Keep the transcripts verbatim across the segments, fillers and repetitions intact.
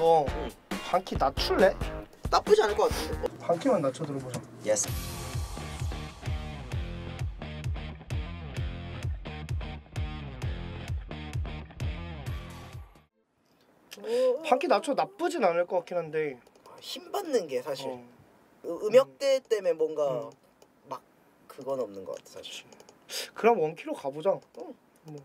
거 한 키 낮출래? 나쁘지 않을 것 같은데. 한 키만 낮춰 들어보자. 예스. 한 키 낮춰 나쁘진 않을 것 같긴 한데 힘 받는 게 사실 어. 음역대 때문에 뭔가 음. 막 그건 없는 것 같아 사실. 그럼 원 키로 가보자. 어. 뭐.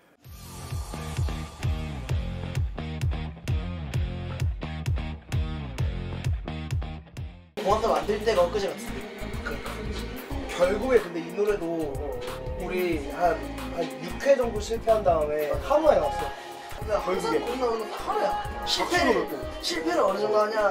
공항도 만들 때가 엊그제 같은데. 결국에 근데 이 노래도 우리 한, 한 육 회 정도 실패한 다음에 한화에 나왔어. 항상 곡 나오는 딱 하나야. 실패를, 박수로 실패를 어느 정도 하냐.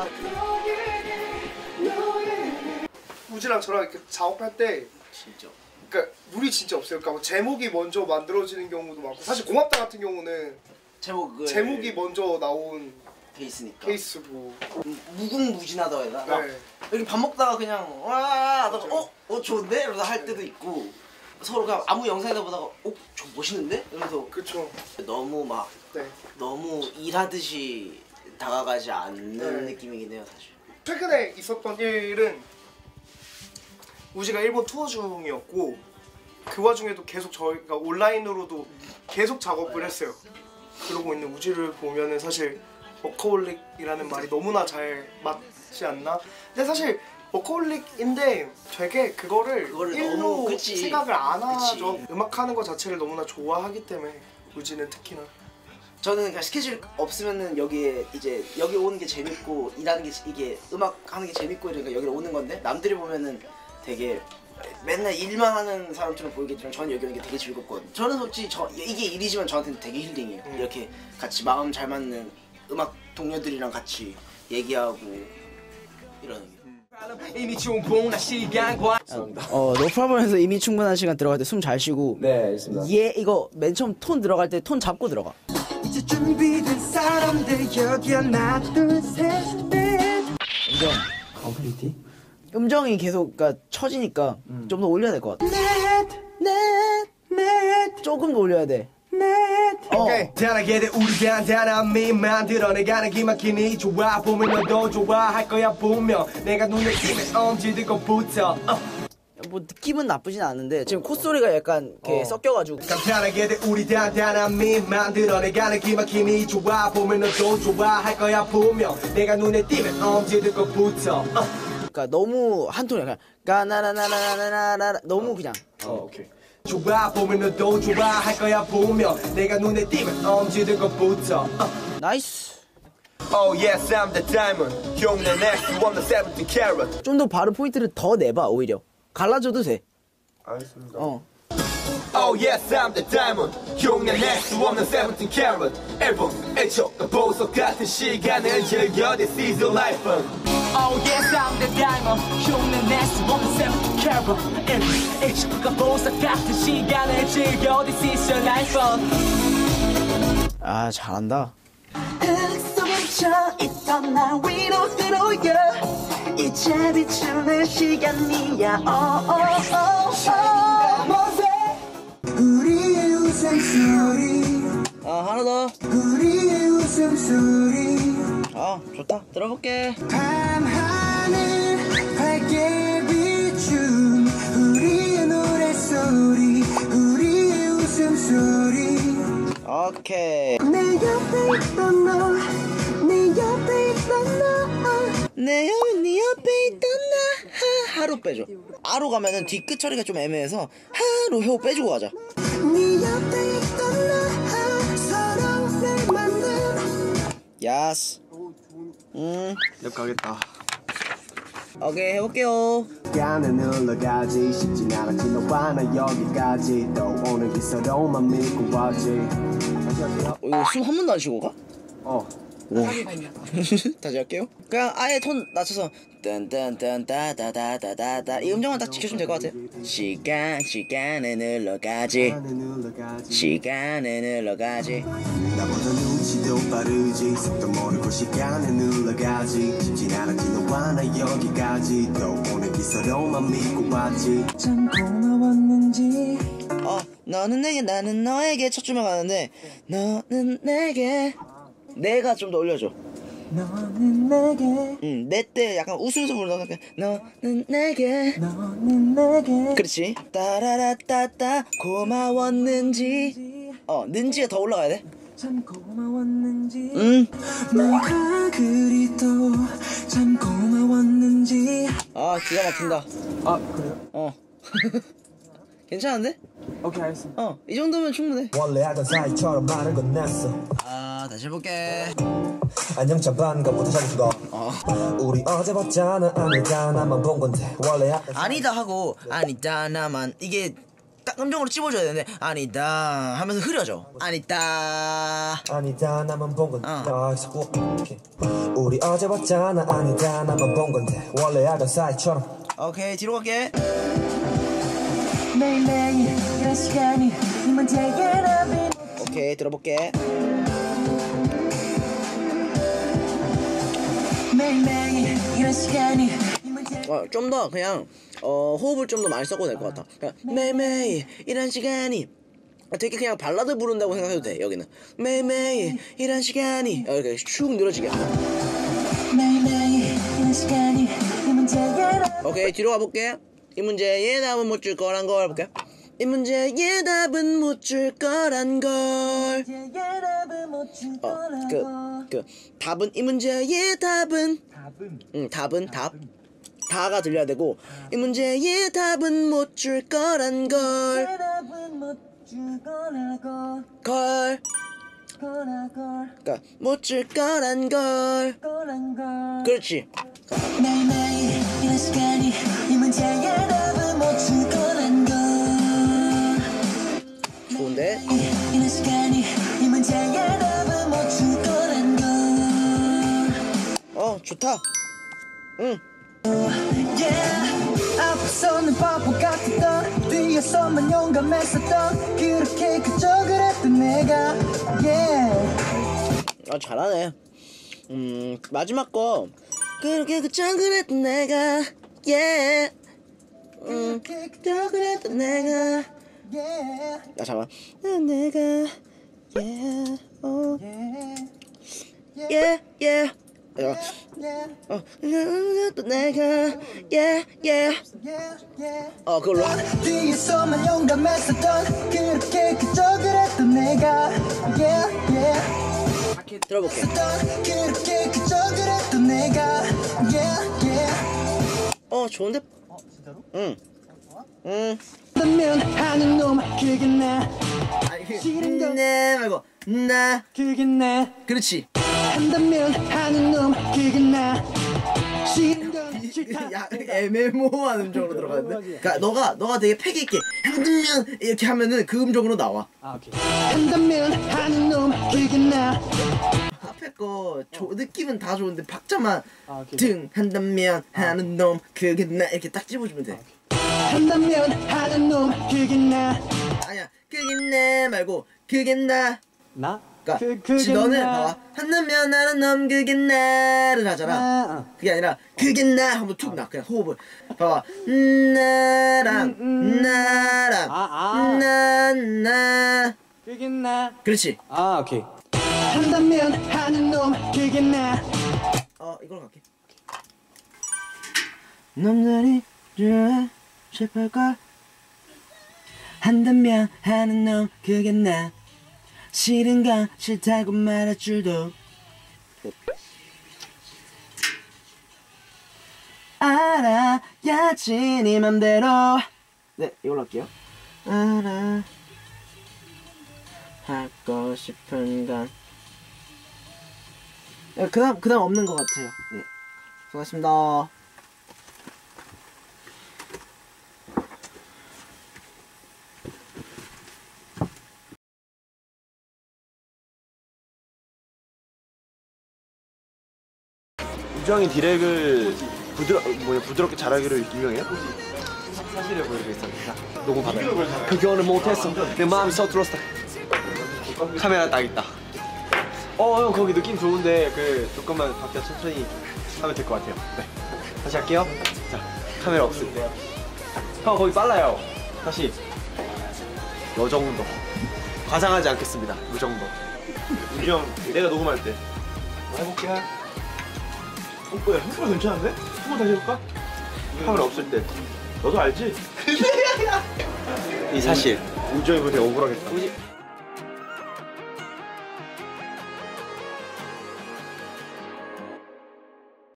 우지랑 저랑 이렇게 작업할 때 진짜. 그러니까 물이 진짜 없어요. 그러니까 뭐 제목이 먼저 만들어지는 경우도 많고 사실 고맙다 같은 경우는 제목을 제목이 먼저 나온 케이스니까. 케이스고 무궁무진하다 해야 되나? 네. 이렇게 밥 먹다가 그냥 와 하다가 맞아요. 어? 어 좋은데? 이러다 할 때도 있고 서로 그냥 아무 영상이다 보다가 어? 저 멋있는데? 이러면서 그쵸. 너무 막 네. 너무 일하듯이 다가가지 않는 네. 느낌이긴 해요 사실. 최근에 있었던 일은 우지가 일본 투어 중이었고 그 와중에도 계속 저희가 온라인으로도 계속 작업을 했어요. 그러고 있는 우지를 보면은 사실 워커홀릭이라는 말이 너무나 잘 맞지 않나? 근데 사실 워커홀릭인데 되게 그거를 그거를 일로 너무, 그치. 생각을 안 하죠. 그치. 음악하는 거 자체를 너무나 좋아하기 때문에 우지는 특히나 저는 그냥 스케줄 없으면은 여기에 이제 여기 오는 게 재밌고 일하는 게 이게 음악 하는 게 재밌고 이러니까 여기로 오는 건데 남들이 보면은 되게 맨날 일만 하는 사람처럼 보이겠지만 저는 여기 오는 게 되게 즐겁거든요. 저는 솔직히 저 이게 일이지만 저한테는 되게 힐링이에요. 음. 이렇게 같이 마음 잘 맞는 음악 동료들이랑 같이 얘기하고 이러는 게. 이미 충분한 시간과 어, 노프라블에서 이미 충분한 시간 들어갈 때 숨 잘 쉬고. 네, 알겠습니다. 얘 이거 맨 처음 톤 들어갈 때 톤 잡고 들어가. 이제 준비된 사람들 여기 하나 둘셋넷 음정 컴플리티? 음정이 계속 그러니까 처지니까 음. 좀 더 올려야 될 것 같아. 넷넷넷 조금 더 올려야 돼. 넷 어. 오케이. 단하게 돼 우리 간단한 미 만들어내가는 기막히니 좋아 보면 너도 좋아할 거야 분명 내가 눈에 띄면 엄지들 것부터 어. 뭐 느낌은 나쁘진 않은데 지금 콧소리가 약간 이렇게 어. 섞여가지고 간단하게 돼 우리 단단한 미 만들어내가는 기막히니 좋아 보면 너도 좋아할 거야 분명 내가 눈에 띄면 엄지들 것부터 어. 그러니까 너무 한 톤이야 그냥 까나나나나나나나 너무 그냥 어, 오케이. 좋아 보면 너도 좋아할 거야 분명 내가 눈에 띄면 엄지들 것부터 어. 나이스. Oh yes I'm the diamond 흉내 낼수 없는 seventeen carat 좀 더 발음 포인트를 더 내봐 오히려 갈라줘도 돼. 알겠습니다. 어. Oh yes I'm the diamond 흉내 낼수 없는 seventeen carat 앨범 애초가 보석 같은 시간을 즐겨 This is your life Oh yes I'm the diamond 흉내 낼수 없는 seventeen carat 앨범 애초가 보석 같은 시간을 즐겨 This is your life 아 잘한다. 흙속 멈춰있던 날 위로 들어올려 이제 비추는 시간이야 oh, oh, oh, oh. 우리의 웃음소리 아 하나 더. 우리의 웃음소리 아 좋다. 들어볼게. 밤하늘 밝게 비춘 우리의 노래소리 우리의 웃음소리 오케이. 내 옆에 있던 너내 옆에 있던 너 내 옆, 네 옆에 있던 나 하, 하로 빼줘. 아로 가면은 뒤끝 처리가 좀 애매해서 하로 혀 빼주고 가자. 네 옆에 있던 나 서러움을 만든 야스. 음. 랩 가겠다. 오케이 해볼게요. 시간을 흘러가지 쉽진 않았지 너와 나 여기까지 또 오늘 이 서러움만 믿고 왔지 어, 이거 숨 한 번도 안 쉬고 가? 어 오. 다시 할게요. 그냥 아예 톤 낮춰서 딴딴딴따다다다다다 이 음정만 딱 지켜주면 될 것 같아요. 시간 시간은 흘러가지 시간은 흘러가지 나보다 눈치도 빠르지 속도 모르고 시간은 흘러가지 쉽진 않았지 너와 나 여기까지 또 오늘 이 서러움만 믿고 왔지 참 고마웠는지 어 너는 내게 나는 너에게 첫 줄만 가는데 너는 내게 내가 좀 더 올려줘. 너는 내게 응, 내 때 약간 웃으면서 부르는 거. 너는 내게 너는 내게 그렇지. 따라라따따 고마웠는지. 어, 는지가 더 올라가야 돼. 참 고마웠는지 응. 내가 그리 또 참 고마웠는지. 아, 기가 막힌다. 아 그래요? 어. 괜찮은데? 오케이 알겠습니다. 어, 이 정도면 충분해. 원래 하던 사이처럼 많은 건 냈어. 아, 다시 해볼게. 안녕 참 반가워 다시 죽어. 어. 우리 어제 봤잖아. 아니다 나만 본 건데 원래 하던 아니다 하고 아니다 나만 이게 딱 음정으로 찝어줘야 되는데 아니다 하면서 흐려져. 아니다. 아니다 나만 본 건데 어. 아, 자꾸. 오케이. 우리 어제 봤잖아. 아니다 나만 본 건데 원래 하던 사이처럼. 오케이, 뒤로 갈게. 매일매일 이런 시간이 이 문제에 오케이, 들어볼게. 매일매일 이런 시간이 이 문제. 어, 좀 더 그냥 어, 호흡을 좀 더 많이 섞어도 될 것 같아. 그냥 매일매일 이런 시간이 되게 그냥 발라드 부른다고 생각해도 돼. 여기는 매일매일 이런 시간이 어, 이렇게 쭉 늘어지게. 매일매일 이런 시간이 이 문제에 오케이, 뒤로 가볼게. 이 문제의 답은 못 줄 거란 걸 볼게. 이 문제의 답은 못 줄 거란 걸. 어, 그, 그 답은 이 문제의 답은 답은 응, 답은 답. 다가 들려야 되고 이 문제의 답은 못 줄 거란 걸. 대답은 못 줄 거라고 걸. 거라고 그러니까 못 줄 거란 걸. 거란 걸. 그렇지. 매일매일 이런 시간이 이 문제에 답은 못 줄 거란 걸. 좋은데. 이런 시간이 이 문제에 답은 못 줄 거란 걸. 어, 좋다. 응. Yeah. 앞서는 바보 같았던 뒤에서만 용감했었던 그렇게 그저 그랬던 내가 yeah. 아, 잘하네. 음, 마지막 거 그렇게 그저 그랬던 내가 yeah. 음, 그저 그랬던 내가 Yeah. 야, 잠깐만. 내가 yeah. 어. Yeah. yeah yeah. 야, Yeah. 어, 또 내가 yeah yeah. Yeah. Yeah. 어, 그걸로. 뒤에서만 용감했었던 그렇게 그저 그랬던 내가 yeah. Yeah. 들어볼게. 그렇게 그저 그랬던 내가 yeah. Yeah. 어, 좋은데? 어 진짜로? 응. 응. 그러면 하는 놈 그게 나 싫은 건 네 말고 나. 그게 나 그렇지. 한다면 하는 놈 그게 나 싫은 건 싫다. 야, 애매모호한 음정으로 들어가는데. 그러니까 너가 너가 되게 패기 있게 한두면 이렇게 하면은 그 음정으로 나와. 아 오케이. 한다면 하는 놈 그게 나 앞에 거 조, 느낌은 다 좋은데 박자만 아, 오케이. 등 한다면 하는 놈 그게 나 이렇게 딱 집어주면 돼. 한다면 하는 놈 그게 나 아니야, 그게 나 말고 그게 나. 나? 그러니까 그, 그게 지 너는 나. 봐봐. 한다면 하는 놈 그게 나를 하잖아. 아, 그게 아니라 그게 나 하면 툭 나. 그냥 호흡을 봐봐. 나랑 음, 음. 나랑 아, 아. 나나. 그게 나 그렇지. 아 오케이. 한다면 하는 놈 그게 나 어, 이걸로 갈게. 놈들이 좋아 싶을걸 한다면 하는 놈 그게 나 싫은가 싫다고 말할 줄도 알아야지 네 맘대로. 네, 이걸로 할게요. 알아 하고 싶은 건 그 다음 그 다음 없는 것 같아요. 네, 수고하셨습니다. 우정이 디렉을 부드러 뭐냐 부드럽게 잘하기로 유명해요? 사실을 보여드리겠습니다. 녹음 받아요. 그거는 못했어. 내 마음이 서툴었어. 카메라 딱 있다. 어 형 거기 느낌 좋은데 그 조금만 각자 천천히 하면 될 것 같아요. 네. 다시 할게요. 자 카메라 없을 때. 형 거기 빨라요. 다시. 요 정도. 과장하지 않겠습니다. 요 정도. 우정 내가 녹음할 때. 해볼게. 어, 야, 한번 괜찮은데? 한번 다시 해볼까? 카메라 없을 때. 너도 알지? 이 사실 우정이 보고 되게 억울하겠다. 우지